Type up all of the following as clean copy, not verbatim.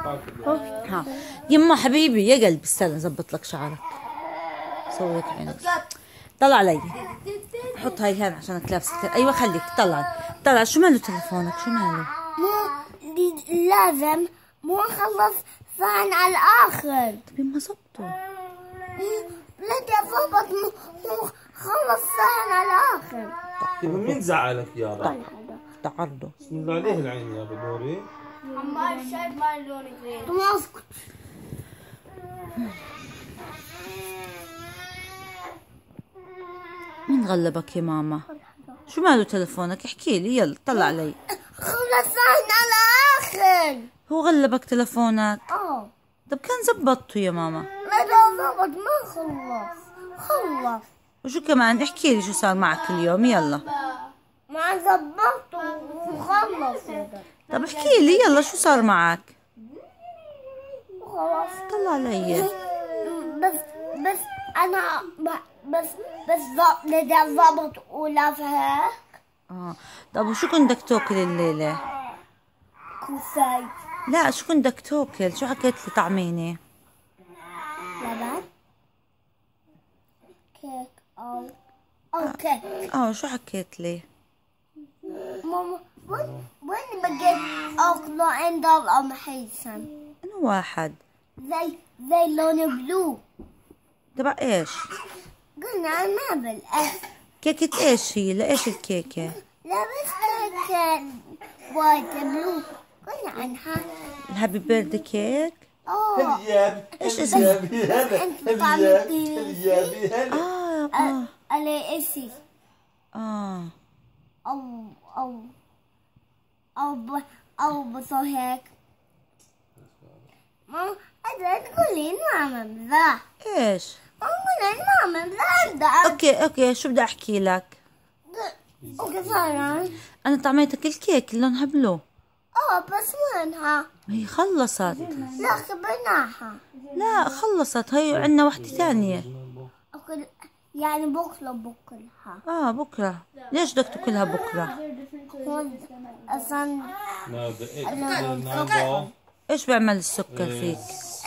ها يما حبيبي يا قلبي استنى زبط لك شعرك، سوي لك عينك، طلع علي، حط هاي هان عشانك لابسه. ايوه خليك طلع. شو ماله تلفونك؟ شو ماله؟ لازم مو خلص صحن على الاخر. طيب يما زبطه. لا ضبط مو خلص صحن على الاخر. طيب مين زعلك يا رب؟ تعرضه. بسم الله عليه العين يا بدوري. عمار شايف ما لونك غير. ما اسكت. مين غلبك يا ماما؟ شو ماله تلفونك؟ احكي لي يلا طلع علي. خلص صحن على الاخر. هو غلبك تلفونك؟ طب كان زبطته يا ماما. لا ضبط ما خلص. وشو كمان؟ احكي لي شو صار معك اليوم يلا. ما زبطته وخلص. طب احكي لي يلا شو صار معك؟ خلاص طلع علي. بس انا بس بدي ضبط ولا فهيك. طب وشو كنت بدك تاكل الليلة؟ كوساي. لا شو كنت بدك تاكل؟ شو حكيت لي طعميني؟ لبن كيك او كيك. شو حكيت لي؟ ماما وين بقيت اكله عند الام حسن؟ أنا واحد زي لون بلو. تبع ايش؟ قلنا ما بالاكل. كيكة ايش هي؟ لإيش الكيكة؟ لا بس كيك وايت بلو قلنا عنها. الهابي بيرثدي كيك؟ ايش اسمه؟ انت طعمتي على اسي. او بس هيك. ماما تقولين ماما بذا. ايش؟ ماما بذا. اوكي شو بدي احكي لك؟ اوكي صار. انا طعميتك الكيك اللي لونها بلو. بس وينها؟ هي خلصت. لا خبرناها. لا خلصت، هي عندنا وحدة ثانية. يعني بكرة. بكرة. ليش بدك تاكلها بكرة؟ اصلا ايش بيعمل السكر فيك؟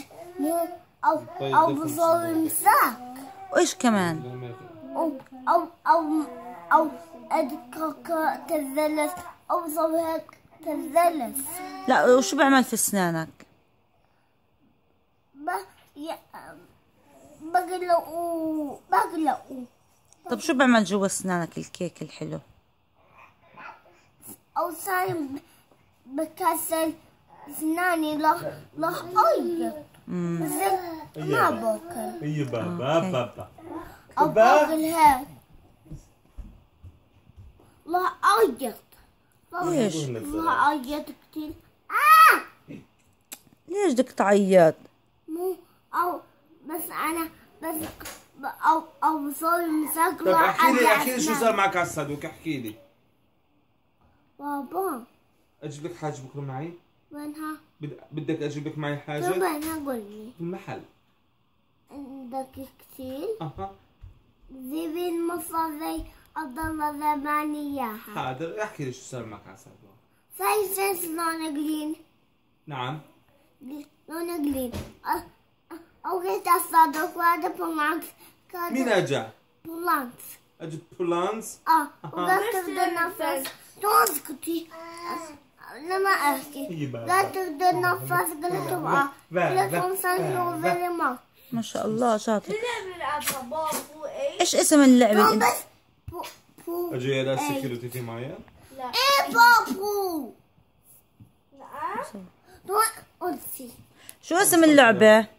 او بصور مساك. وايش كمان؟ او ادكك تزلس او بصور هيك تزلس. لا وشو بيعمل في اسنانك؟ بقلقوا. طب شو بيعمل جوا اسنانك الكيك الحلو؟ او صار بكسر اسناني لا اعيط. ما باكل. هي بابا او باكل هيك لا اعيط. ليش؟ لا اعيط كتير. ليش بدك تعيط؟ مو او بس انا بس او بصور مساك. طيب احكي لي شو صار معك على الصدوق. احكي لي. بابا اجيب لك حاجه بكره معي؟ وينها؟ بدك اجيب لك معي حاجه؟ وينها قول لي. في المحل. عندك كتير؟ اها. زي المصاري اضل زماني اياها. حاضر. احكي لي شو صار معك على الصدوق. سايسنس لون جرين. نعم. لون جرين. اوكي الصدوق وهذا بولانس. مين اجا؟ بولانس. اجت بولانس؟ وقت تقدر نفس تسكتي لما احكي. لا تقدر نفس قلت له لكم سنو فيري ماتش. ما شاء الله شاطر. ايش اسم اللعبة؟ بس اجوا يا ناس سكيورتي في معي؟ لا. ايه بابو. لا. قلتي. شو اسم اللعبة؟